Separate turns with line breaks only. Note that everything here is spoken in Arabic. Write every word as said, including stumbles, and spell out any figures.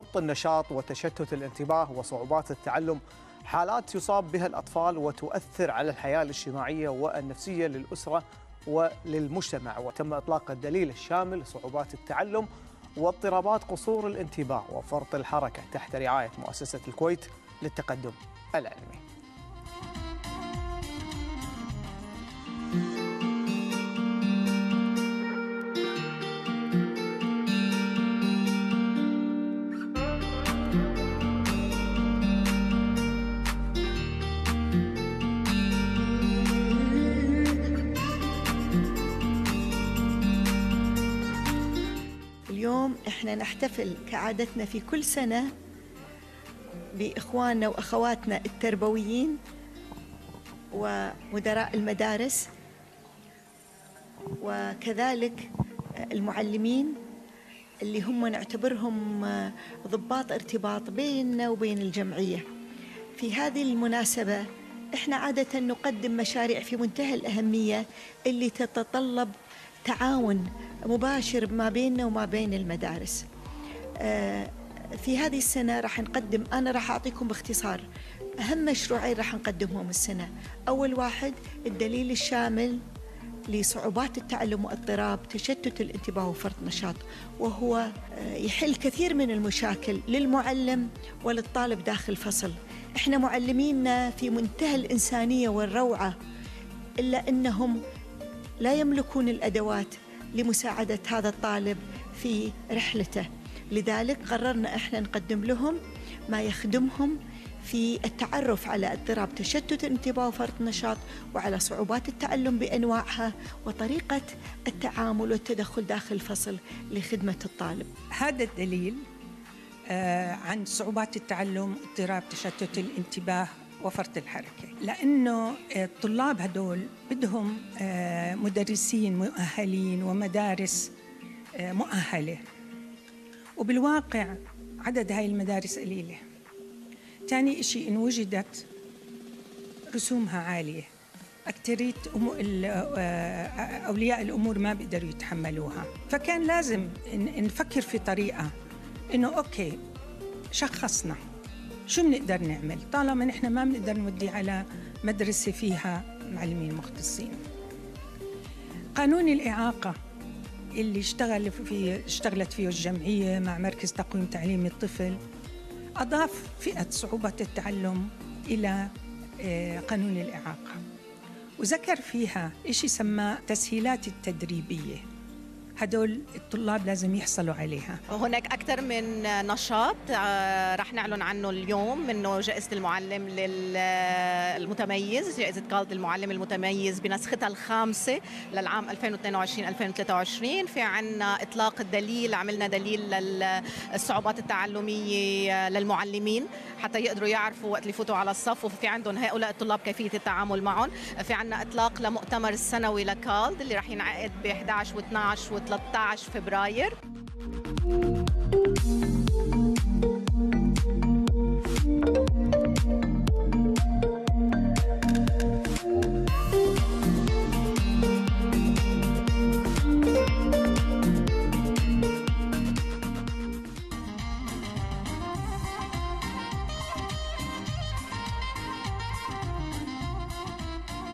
فرط النشاط وتشتت الانتباه وصعوبات التعلم حالات يصاب بها الأطفال وتؤثر على الحياة الاجتماعية والنفسية للأسرة وللمجتمع. وتم إطلاق الدليل الشامل لصعوبات التعلم واضطرابات قصور الانتباه وفرط الحركة تحت رعاية مؤسسة الكويت للتقدم العلمي.
اليوم احنا نحتفل كعادتنا في كل سنة بإخواننا وأخواتنا التربويين ومدراء المدارس وكذلك المعلمين اللي هم نعتبرهم ضباط ارتباط بيننا وبين الجمعية. في هذه المناسبة احنا عادة نقدم مشاريع في منتهى الأهمية اللي تتطلب تعاون مباشر ما بيننا وما بين المدارس. في هذه السنة راح نقدم، أنا راح أعطيكم باختصار أهم مشروعين راح نقدمهم السنة. أول واحد الدليل الشامل لصعوبات التعلم واضطراب تشتت الانتباه وفرط نشاط، وهو يحل كثير من المشاكل للمعلم وللطالب داخل الفصل. إحنا معلمينا في منتهى الإنسانية والروعة، إلا أنهم لا يملكون الأدوات لمساعدة هذا الطالب في رحلته. لذلك قررنا إحنا نقدم لهم ما يخدمهم في التعرف على اضطراب تشتت الانتباه وفرط النشاط وعلى صعوبات التعلم بأنواعها وطريقة التعامل والتدخل داخل الفصل لخدمة الطالب.
هذا الدليل عن صعوبات التعلم اضطراب تشتت الانتباه وفرط الحركة، لأنه الطلاب هدول بدهم مدرسين مؤهلين ومدارس مؤهلة، وبالواقع عدد هاي المدارس قليلة. ثاني إشي إن وجدت رسومها عالية، أكترية أولياء الأمور ما بيقدروا يتحملوها، فكان لازم نفكر في طريقة إنه أوكي شخصنا شو بنقدر نعمل طالما نحن ما بنقدر نودي على مدرسة فيها معلمين مختصين. قانون الإعاقة اللي اشتغل فيه اشتغلت فيه الجمعية مع مركز تقويم تعليم الطفل أضاف فئة صعوبة التعلم إلى قانون الإعاقة، وذكر فيها إشي سماه تسهيلات التدريبية. هدول الطلاب لازم يحصلوا عليها.
هناك أكثر من نشاط رح نعلن عنه اليوم، منه جائزة المعلم المتميز، جائزة كالد المعلم المتميز بنسختها الخامسة للعام ألفين واثنين وعشرين ألفين وثلاثة وعشرين. في عنا إطلاق الدليل، عملنا دليل للصعوبات التعلمية للمعلمين حتى يقدروا يعرفوا وقت اللي يفوتوا على الصف وفي عندهم هؤلاء الطلاب كيفية التعامل معهم. في عنا إطلاق لمؤتمر السنوي لكالد اللي رح ينعقد ب إحدى عشر واثني عشر وثلاثة عشر فبراير.